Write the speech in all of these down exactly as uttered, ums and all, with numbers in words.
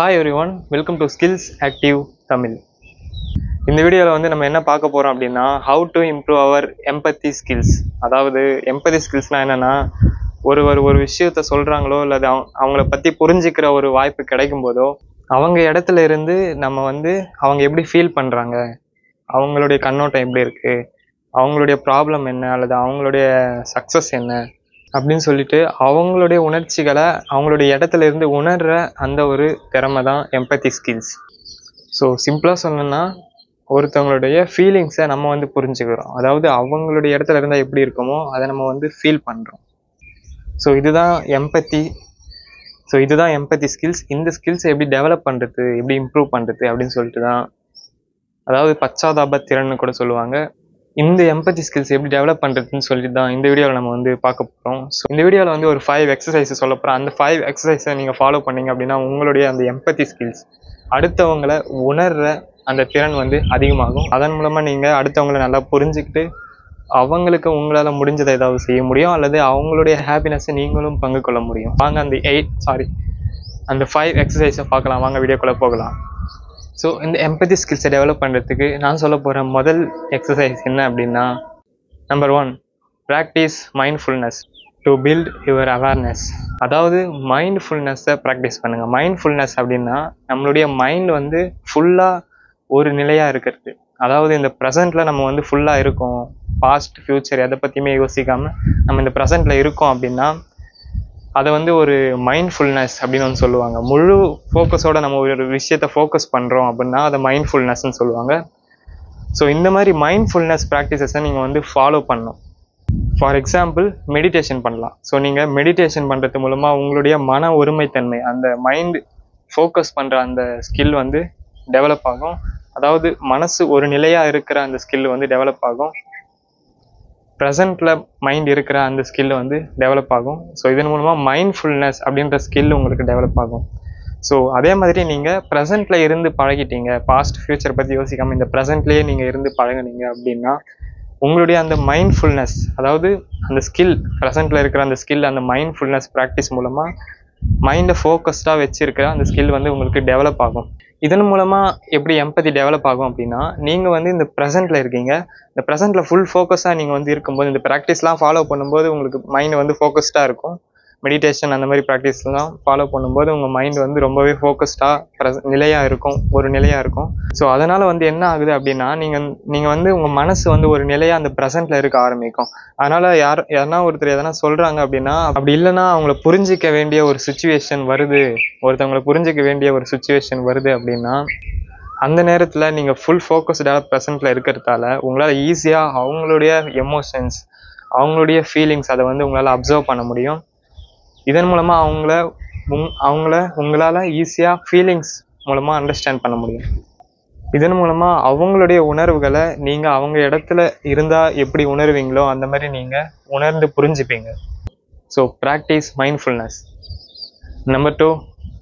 Hi everyone, welcome to Skills Active Tamil. இந்த வீடியோவில் வந்து நம்ம என்ன பார்க்க போகிறோம் அப்படின்னா how to improve our empathy skills. அதாவது empathy skillsனால் என்னென்னா ஒருவர் ஒரு விஷயத்த சொல்கிறாங்களோ இல்லை அவங்கள பற்றி புரிஞ்சிக்கிற ஒரு வாய்ப்பு கிடைக்கும் போதோ அவங்க இடத்துல இருந்து நம்ம வந்து அவங்க எப்படி ஃபீல் பண்ணுறாங்க, அவங்களுடைய கண்ணோட்டம் எப்படி இருக்குது, அவங்களுடைய ப்ராப்ளம் என்ன அல்லது அவங்களுடைய சக்ஸஸ் என்ன அப்படின்னு சொல்லிட்டு அவங்களுடைய உணர்ச்சிகளை அவங்களுடைய இடத்துல இருந்து உணர்கிற அந்த ஒரு திறமை தான் எம்பத்தி ஸ்கில்ஸ். ஸோ சிம்பிளாக சொல்லணும்னா ஒருத்தவங்களுடைய ஃபீலிங்ஸை நம்ம வந்து புரிஞ்சுக்கிறோம், அதாவது அவங்களுடைய இடத்துல இருந்தால் எப்படி இருக்குமோ அதை நம்ம வந்து ஃபீல் பண்ணுறோம். ஸோ இதுதான் எம்பத்தி. ஸோ இதுதான் எம்பத்தி ஸ்கில்ஸ். இந்த ஸ்கில்ஸை எப்படி டெவலப் பண்ணுறது, எப்படி இம்ப்ரூவ் பண்ணுறது அப்படின்னு சொல்லிட்டு தான், அதாவது பச்சாதாப திறன்னு கூட சொல்லுவாங்க. இந்த எம்பத்தி ஸ்கில்ஸ் எப்படி டெவலப் பண்ணுறதுன்னு சொல்லிட்டு தான் இந்த வீடியோவில் நம்ம வந்து பார்க்க போகிறோம். ஸோ இந்த வீடியோவில் வந்து ஒரு ஃபைவ் எக்ஸசைஸ் சொல்ல போகிறோம். அந்த ஃபைவ் எக்ஸசைஸை நீங்கள் ஃபாலோ பண்ணிங்க அப்படின்னா உங்களுடைய அந்த எம்பத்தி ஸ்கில்ஸ், அடுத்தவங்களை உணர்கிற அந்த திறன் வந்து அதிகமாகும். அதன் மூலமாக நீங்கள் அடுத்தவங்களை நல்லா புரிஞ்சுக்கிட்டு அவங்களுக்கு உங்களால் முடிஞ்சதை ஏதாவது செய்ய முடியும், அல்லது அவங்களுடைய ஹாப்பினஸை நீங்களும் பங்கு கொள்ள முடியும். வாங்க அந்த எயிட் சாரி அந்த ஃபைவ் எக்ஸசைஸை பார்க்கலாம். வாங்க வீடியோக்குள்ளே போகலாம். ஸோ இந்த எம்பத்தி ஸ்கில்ஸை டெவலப் பண்ணுறதுக்கு நான் சொல்ல போகிற முதல் எக்ஸசைஸ் என்ன அப்படின்னா, number one, practice mindfulness to build your awareness. அதாவது மைண்ட்ஃபுல்னஸை ப்ராக்டிஸ் பண்ணுங்கள். மைண்ட்ஃபுல்னஸ் அப்படின்னா நம்மளுடைய மைண்ட் வந்து ஃபுல்லாக ஒரு நிலையாக இருக்கிறது. அதாவது இந்த ப்ரெசண்ட்டில் நம்ம வந்து ஃபுல்லாக இருக்கோம், பாஸ்ட் ஃப்யூச்சர் எதை பற்றியுமே யோசிக்காமல் நம்ம இந்த ப்ரெசண்ட்டில் இருக்கோம் அப்படின்னா அதை வந்து ஒரு மைண்ட்ஃபுல்னஸ் அப்படின்னு வந்து சொல்லுவாங்க. முழு ஃபோக்கஸோட நம்ம ஒரு விஷயத்தை ஃபோக்கஸ் பண்ணுறோம் அப்படின்னா அதை மைண்ட்ஃபுல்னஸ்ன்னு சொல்லுவாங்க. ஸோ இந்த மாதிரி மைண்ட்ஃபுல்னஸ் ப்ராக்டிசஸை நீங்கள் வந்து ஃபாலோ பண்ணணும். ஃபார் எக்ஸாம்பிள் மெடிடேஷன் பண்ணலாம். ஸோ நீங்கள் மெடிடேஷன் பண்ணுறது மூலமாக உங்களுடைய மன ஒருமைத்தன்மை, அந்த மைண்ட் ஃபோக்கஸ் பண்ணுற அந்த ஸ்கில் வந்து டெவலப் ஆகும். அதாவது மனசு ஒரு நிலையாக இருக்கிற அந்த ஸ்கில் வந்து டெவலப் ஆகும். ப்ரெசண்ட்டில் மைண்ட் இருக்கிற அந்த ஸ்கில் வந்து டெவலப் ஆகும். ஸோ இதன் மூலமாக மைண்ட்ஃபுல்னஸ் அப்படின்ற ஸ்கில் உங்களுக்கு டெவலப் ஆகும். ஸோ அதே மாதிரி நீங்கள் ப்ரெசண்ட்டில் இருந்து பழகிட்டீங்க, பாஸ்ட் ஃப்யூச்சர் பற்றி யோசிக்காமல் இந்த ப்ரெசண்ட்லேயே நீங்கள் இருந்து பழகினீங்க அப்படின்னா உங்களுடைய அந்த மைண்ட்ஃபுல்னஸ், அதாவது அந்த ஸ்கில், ப்ரெசண்ட்டில் இருக்கிற அந்த ஸ்கில், அந்த மைண்ட்ஃபுல்னஸ் ப்ராக்டிஸ் மூலமாக மைண்டை ஃபோக்கஸ்டாக வச்சுருக்கிற அந்த ஸ்கில் வந்து உங்களுக்கு டெவலப் ஆகும். இதன் மூலமாக எப்படி எம்பத்தி டெவலப் ஆகும் அப்படின்னா, நீங்கள் வந்து இந்த ப்ரெசென்ட்டில் இருக்கீங்க, இந்த ப்ரெசென்ட்டில் ஃபுல் ஃபோக்கஸாக நீங்கள் வந்து இருக்கும்போது இந்த ப்ராக்டிஸ்லாம் ஃபாலோ பண்ணும்போது உங்களுக்கு மைண்ட் வந்து ஃபோக்கஸ்டாக இருக்கும். மெடிடேஷன் அந்த மாதிரி ப்ராக்டிஸ்லாம் ஃபாலோ பண்ணும்போது உங்கள் மைண்ட் வந்து ரொம்பவே ஃபோக்கஸ்டாக ப்ரெச நிலையாக இருக்கும், ஒரு நிலையாக இருக்கும். ஸோ அதனால் வந்து என்ன ஆகுது அப்படின்னா, நீங்கள் நீங்கள் வந்து உங்கள் மனசு வந்து ஒரு நிலையாக அந்த ப்ரெசென்ட்டில் இருக்க ஆரம்பிக்கும். அதனால் யார் யாருனா ஒருத்தர் எதனா சொல்கிறாங்க அப்படின்னா, அப்படி இல்லைன்னா அவங்கள புரிஞ்சிக்க வேண்டிய ஒரு சுச்சுவேஷன் வருது, ஒருத்தவங்களை புரிஞ்சிக்க வேண்டிய ஒரு சுச்சுவேஷன் வருது அப்படின்னா அந்த நேரத்தில் நீங்கள் ஃபுல் ஃபோக்கஸ்டாக ப்ரெசென்ட்டில் இருக்கிறதால உங்களால் ஈஸியாக அவங்களுடைய எமோஷன்ஸ், அவங்களுடைய ஃபீலிங்ஸ் அதை வந்து உங்களால் அப்சர்வ் பண்ண முடியும். இதன் மூலமாக அவங்கள உங் அவங்கள உங்களால் ஈஸியாக ஃபீலிங்ஸ் மூலமாக அண்டர்ஸ்டாண்ட் பண்ண முடியும். இதன் மூலமாக அவங்களுடைய உணர்வுகளை நீங்கள் அவங்க இடத்துல இருந்தால் எப்படி உணர்வீங்களோ அந்த மாதிரி நீங்கள் உணர்ந்து புரிஞ்சுப்பீங்க. So practice mindfulness. Number two,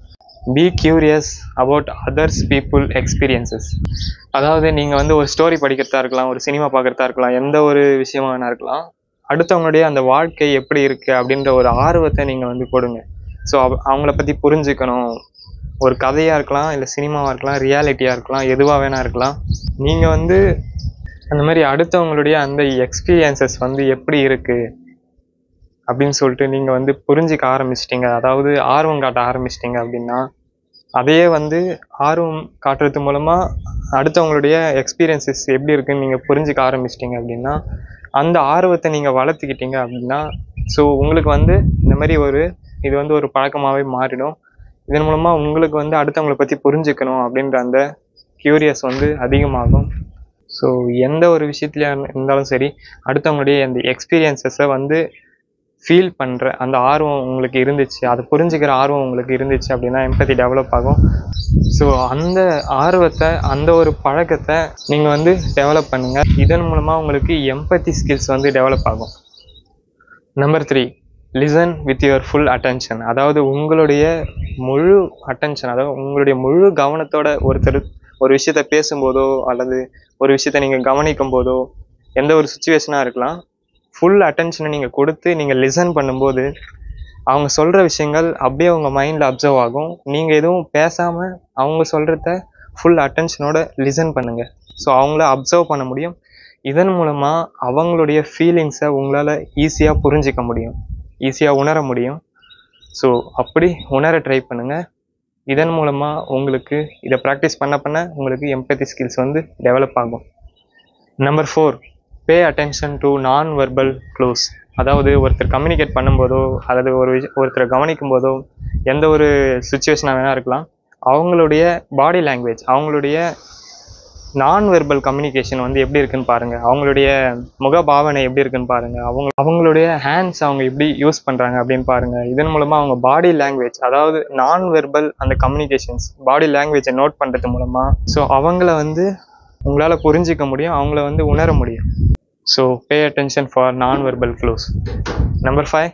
be curious about others people experiences. அதாவது நீங்கள் வந்து ஒரு ஸ்டோரி படிக்கிறதா இருக்கலாம், ஒரு சினிமா பார்க்குறதா இருக்கலாம், எந்த ஒரு விஷயமா வேணா இருக்கலாம், அடுத்தவங்களுடைய அந்த வாழ்க்கை எப்படி இருக்குது அப்படின்ற ஒரு ஆர்வத்தை நீங்கள் வந்து கொடுங்க. ஸோ அவ அவங்கள பற்றி புரிஞ்சுக்கணும். ஒரு கதையாக இருக்கலாம், இல்லை சினிமாவாக இருக்கலாம், ரியாலிட்டியாக இருக்கலாம், எதுவாக வேணா இருக்கலாம். நீங்கள் வந்து அந்த மாதிரி அடுத்தவங்களுடைய அந்த எக்ஸ்பீரியன்சஸ் வந்து எப்படி இருக்குது அப்படின்னு சொல்லிட்டு நீங்கள் வந்து புரிஞ்சிக்க ஆரம்பிச்சிட்டிங்க, அதாவது ஆர்வம் காட்ட ஆரம்பிச்சிட்டிங்க அப்படின்னா, அதையே வந்து ஆர்வம் காட்டுறது மூலமாக அடுத்தவங்களுடைய எக்ஸ்பீரியன்ஸஸ் எப்படி இருக்குதுன்னு நீங்கள் புரிஞ்சிக்க ஆரம்பிச்சிட்டிங்க அப்படின்னா அந்த ஆர்வத்தை நீங்கள் வளர்த்துக்கிட்டீங்க அப்படின்னா ஸோ உங்களுக்கு வந்து இந்த மாதிரி ஒரு இது வந்து ஒரு பழக்கமாகவே மாறிடும். இதன் மூலமாக உங்களுக்கு வந்து அடுத்தவங்களை பற்றி புரிஞ்சுக்கணும் அப்படின்ற அந்த கியூரியஸ் வந்து அதிகமாகும். ஸோ எந்த ஒரு விஷயத்துலையா இருந்தாலும் சரி, அடுத்தவங்களுடைய அந்த எக்ஸ்பீரியன்ஸஸை வந்து ஃபீல் பண்ணுற அந்த ஆர்வம் உங்களுக்கு இருந்துச்சு, அதை புரிஞ்சுக்கிற ஆர்வம் உங்களுக்கு இருந்துச்சு அப்படின்னா எம்பத்தி டெவலப் ஆகும். ஸோ அந்த ஆர்வத்தை, அந்த ஒரு பழக்கத்தை நீங்கள் வந்து டெவலப் பண்ணுங்கள். இதன் மூலமாக உங்களுக்கு எம்பத்தி ஸ்கில்ஸ் வந்து டெவலப் ஆகும். Number three, listen with your full attention. அதாவது உங்களுடைய முழு அட்டென்ஷன், அதாவது உங்களுடைய முழு கவனத்தோட ஒருத்தர் ஒரு விஷயத்த பேசும்போதோ அல்லது ஒரு விஷயத்த நீங்கள் கவனிக்கும் போதோ, எந்த ஒரு சுச்சுவேஷனாக இருக்கலாம், ஃபுல் அட்டென்ஷனை நீங்கள் கொடுத்து நீங்கள் லிசன் பண்ணும்போது அவங்க சொல்கிற விஷயங்கள் அப்படியே உங்கள் மைண்டில் அப்சர்வ் ஆகும். நீங்கள் எதுவும் பேசாமல் அவங்க சொல்கிறத ஃபுல் அட்டென்ஷனோட லிசன் பண்ணுங்கள். ஸோ அவங்கள அப்சர்வ் பண்ண முடியும். இதன் மூலமாக அவங்களுடைய ஃபீலிங்ஸை உங்களால் ஈஸியாக புரிஞ்சிக்க முடியும், ஈஸியாக உணர முடியும். ஸோ அப்படி உணர ட்ரை பண்ணுங்கள். இதன் மூலமாக உங்களுக்கு இதை ப்ராக்டிஸ் பண்ண பண்ண உங்களுக்கு எம்பத்தி ஸ்கில்ஸ் வந்து டெவலப் ஆகும். Number four, pay attention to non verbal clues. அதாவது ஒருத்தர் கம்யூனிகேட் பண்ணும்போதோ அல்லது ஒரு விஷ ஒருத்தரை கவனிக்கும் போதோ எந்த ஒரு சுச்சுவேஷனாக வேணா இருக்கலாம், அவங்களுடைய பாடி லாங்குவேஜ், அவங்களுடைய நான் வெர்பல் கம்யூனிகேஷன் வந்து எப்படி இருக்குன்னு பாருங்கள். அவங்களுடைய முக பாவனை எப்படி இருக்குன்னு பாருங்கள். அவங்க அவங்களுடைய ஹேண்ட்ஸ் அவங்க எப்படி யூஸ் பண்ணுறாங்க அப்படின்னு பாருங்கள். இதன் மூலமாக அவங்க பாடி லாங்குவேஜ், அதாவது நான் வெர்பல் அந்த கம்யூனிகேஷன்ஸ் பாடி லாங்குவேஜை நோட் பண்ணுறது மூலமாக ஸோ அவங்கள வந்து உங்களால் புரிஞ்சிக்க முடியும், அவங்கள வந்து உணர முடியும். So pay attention for non verbal clues. Number five,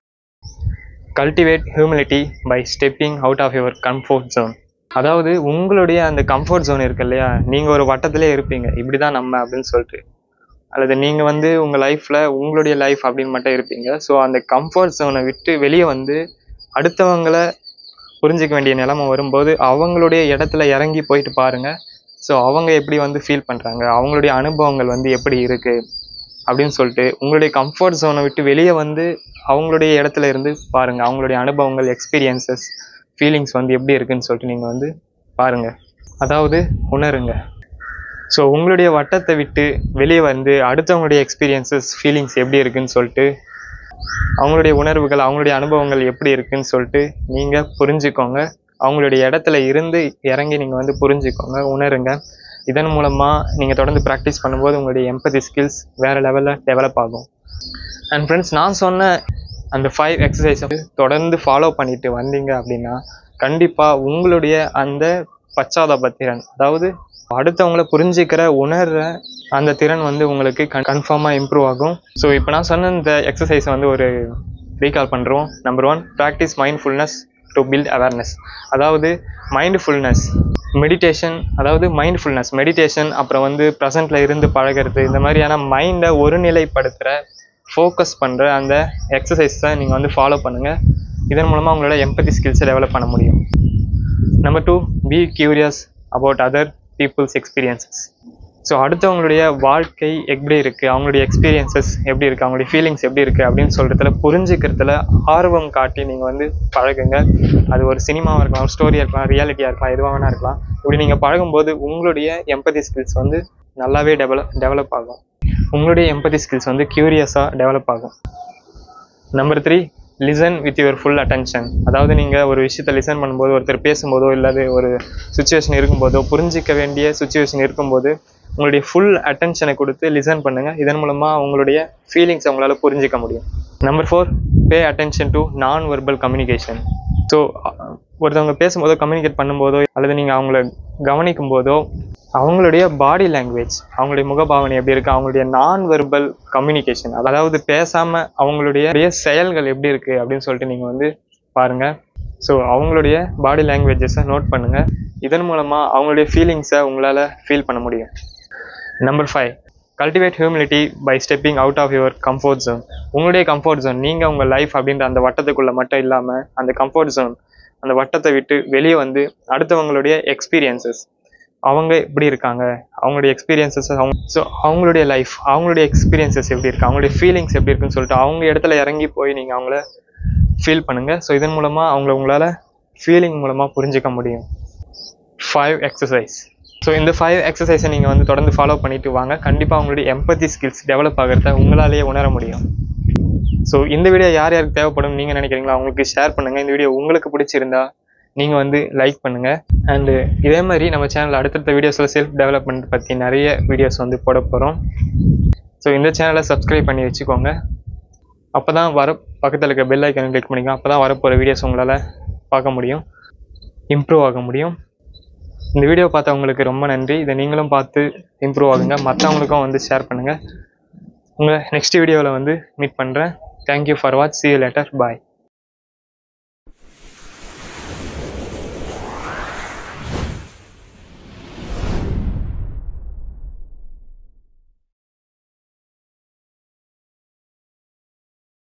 cultivate humility by stepping out of your comfort zone. அதாவது உங்களுடைய அந்த கம்ஃபர்ட் ஜோன் இருக்கு இல்லையா, நீங்கள் ஒரு வட்டத்திலே இருப்பீங்க, இப்படி தான் நம்ம அப்படின்னு சொல்லிட்டு, அல்லது நீங்கள் வந்து உங்கள் லைஃப்பில் உங்களுடைய லைஃப் அப்படின்னு மட்டும் இருப்பீங்க. ஸோ அந்த கம்ஃபர்ட் ஜோனை விட்டு வெளியே வந்து அடுத்தவங்களை புரிஞ்சிக்க வேண்டிய நிலைமை வரும்போது அவங்களுடைய இடத்துல இறங்கி போயிட்டு பாருங்கள். ஸோ அவங்க எப்படி வந்து ஃபீல் பண்ணுறாங்க, அவங்களுடைய அனுபவங்கள் வந்து எப்படி இருக்குது அப்படின்னு சொல்லிட்டு உங்களுடைய கம்ஃபர்ட் ஜோனை விட்டு வெளியே வந்து அவங்களுடைய இடத்துல இருந்து பாருங்கள். அவங்களுடைய அனுபவங்கள், எக்ஸ்பீரியன்சஸ், ஃபீலிங்ஸ் வந்து எப்படி இருக்குன்னு சொல்லிட்டு நீங்கள் வந்து பாருங்கள், அதாவது உணருங்க. ஸோ உங்களுடைய வட்டத்தை விட்டு வெளியே வந்து அடுத்தவங்களுடைய எக்ஸ்பீரியன்சஸ், ஃபீலிங்ஸ் எப்படி இருக்குன்னு சொல்லிட்டு, அவங்களுடைய உணர்வுகள், அவங்களுடைய அனுபவங்கள் எப்படி இருக்குன்னு சொல்லிட்டு நீங்கள் புரிஞ்சுக்கோங்க. அவங்களுடைய இடத்துல இருந்து இறங்கி நீங்கள் வந்து புரிஞ்சுக்கோங்க, உணருங்க. இதன் மூலமாக நீங்கள் தொடர்ந்து ப்ராக்டிஸ் பண்ணும்போது உங்களுடைய எம்பதி ஸ்கில்ஸ் வேறு லெவலில் டெவலப் ஆகும். அண்ட் ஃப்ரெண்ட்ஸ், நான் சொன்ன அந்த ஃபைவ் எக்ஸசைஸை தொடர்ந்து ஃபாலோ பண்ணிட்டு வந்தீங்க அப்படின்னா கண்டிப்பாக உங்களுடைய அந்த பச்சாதாப திறன், அதாவது அடுத்தவங்களை புரிஞ்சிக்கிற உணர்ற அந்த திறன் வந்து உங்களுக்கு கன் கன்ஃபார்மாக இம்ப்ரூவ் ஆகும். ஸோ இப்போ நான் சொன்ன இந்த எக்ஸசைஸை வந்து ஒரு ரீகால் பண்ணுறோம். Number one, practice mindfulness to build awareness. அதாவது மைண்ட்ஃபுல்னஸ் மெடிடேஷன், அதாவது மைண்ட்ஃபுல்னஸ் மெடிடேஷன், அப்புறம் வந்து ப்ரெசண்ட்டில் இருந்து பழகிறது, இந்த மாதிரியான மைண்டை ஒருநிலைப்படுத்துகிற, ஃபோக்கஸ் பண்ணுற அந்த எக்ஸசைஸை நீங்கள் வந்து ஃபாலோ பண்ணுங்கள். இதன் மூலமாக உங்களோட எம்பத்தி ஸ்கில்ஸை டெவலப் பண்ண முடியும். Number two, be curious about other people's experiences. So அடுத்தவங்களுடைய வாழ்க்கை எப்படி இருக்குது, அவங்களுடைய எக்ஸ்பீரியன்சஸ் எப்படி இருக்குது, அவங்களுடைய ஃபீலிங்ஸ் எப்படி இருக்குது அப்படின்னு சொல்கிறதுல புரிஞ்சுக்கிறதுல ஆர்வம் காட்டி நீங்கள் வந்து பழகுங்க. அது ஒரு சினிமாவாக இருக்கலாம், ஒரு ஸ்டோரியாக இருக்கலாம், ரியாலிட்டியாக இருக்கலாம், எதுவாக வேணா இருக்கலாம். இப்படி நீங்கள் பழகும்போது உங்களுடைய எம்பத்தி ஸ்கில்ஸ் வந்து நல்லாவே டெவலப் டெவலப் ஆகும். உங்களுடைய எம்பத்தி ஸ்கில்ஸ் வந்து க்யூரியஸாக டெவலப் ஆகும். Number three, listen with your full attention. அதாவது நீங்கள் ஒரு விஷயத்தை லிசன் பண்ணும்போது, ஒருத்தர் பேசும்போதோ இல்லாத ஒரு சுச்சுவேஷன் இருக்கும்போதோ, புரிஞ்சிக்க வேண்டிய சுச்சுவேஷன் இருக்கும்போது உங்களுடைய ஃபுல் அட்டென்ஷனை கொடுத்து லிசன் பண்ணுங்கள். இதன் மூலமாக உங்களுடைய ஃபீலிங்ஸை உங்களால் புரிஞ்சிக்க முடியும். Number four, pay attention to non verbal communication. So ஒருத்தவங்க பேசும்போதோ, கம்யூனிகேட் பண்ணும்போதோ, அல்லது நீங்கள் அவங்கள கவனிக்கும் போதோ அவங்களுடைய பாடி லாங்குவேஜ், அவங்களுடைய முகபாவனை எப்படி இருக்குது, அவங்களுடைய நான் வெர்பல் கம்யூனிகேஷன், அதாவது பேசாமல் அவங்களுடைய செயல்கள் எப்படி இருக்குது அப்படின்னு சொல்லிட்டு நீங்கள் வந்து பாருங்கள். ஸோ அவங்களுடைய பாடி லாங்குவேஜஸை நோட் பண்ணுங்கள். இதன் மூலமாக அவங்களுடைய ஃபீலிங்ஸை உங்களால் ஃபீல் பண்ண முடியும். Number five, cultivate humility by stepping out of your comfort zone. உங்களுடைய கம்ஃபர்ட் ஜோன், நீங்கள் உங்கள் லைஃப் அப்படின்ற அந்த வட்டத்துக்குள்ளே மட்டும் இல்லாமல் அந்த கம்ஃபர்ட் ஜோன், அந்த வட்டத்தை விட்டு வெளியே வந்து அடுத்தவங்களுடைய எக்ஸ்பீரியன்சஸ், அவங்க எப்படி இருக்காங்க, அவங்களுடைய எக்ஸ்பீரியன்சஸ், அவங்க ஸோ அவங்களுடைய லைஃப், அவங்களுடைய எக்ஸ்பீரியன்சஸ் எப்படி இருக்குது, அவங்களுடைய ஃபீலிங்ஸ் எப்படி இருக்குன்னு சொல்லிட்டு அவங்க இடத்துல இறங்கி போய் நீங்கள் அவங்கள ஃபீல் பண்ணுங்கள். ஸோ இதன் மூலமாக அவங்கள உங்களால் ஃபீலிங் மூலமாக புரிஞ்சிக்க முடியும். Five exercise. ஸோ இந்த ஃபைவ் எக்ஸசைஸை நீங்கள் வந்து தொடர்ந்து ஃபாலோ பண்ணிட்டு வாங்க. கண்டிப்பாக அவங்களுடைய எம்பத்தி ஸ்கில்ஸ் டெவலப் ஆகிறத உங்களாலேயே உணர முடியும். ஸோ இந்த வீடியோ யார் யாருக்கு தேவைப்படும் நீங்கள் நினைக்கிறீங்களா, அவங்களுக்கு ஷேர் பண்ணுங்கள். இந்த வீடியோ உங்களுக்கு பிடிச்சிருந்தா நீங்கள் வந்து லைக் பண்ணுங்கள். அண்டு இதே மாதிரி நம்ம சேனலில் அடுத்தடுத்த வீடியோஸில் செல்ஃப் டெவலப்மெண்ட் பற்றி நிறைய வீடியோஸ் வந்து போட போகிறோம். ஸோ இந்த சேனலை சப்ஸ்கிரைப் பண்ணி வச்சுக்கோங்க. அப்போ தான் வர பக்கத்தில் இருக்க பெல் ஐக்கானை கிளிக் பண்ணிக்கோங்க. அப்போ தான் வரப்போகிற வீடியோஸ் உங்களால் பார்க்க முடியும், இம்ப்ரூவ் ஆக முடியும். இந்த வீடியோ பார்த்தவங்களுக்கு ரொம்ப நன்றி. இதை நீங்களும் பார்த்து இம்ப்ரூவ் ஆகுங்க, மற்றவங்களுக்கும் வந்து ஷேர் பண்ணுங்கள். உங்களை நெக்ஸ்ட் வீடியோவில் வந்து மீட் பண்ணுறேன். Thank you for watch. see you later. Bye.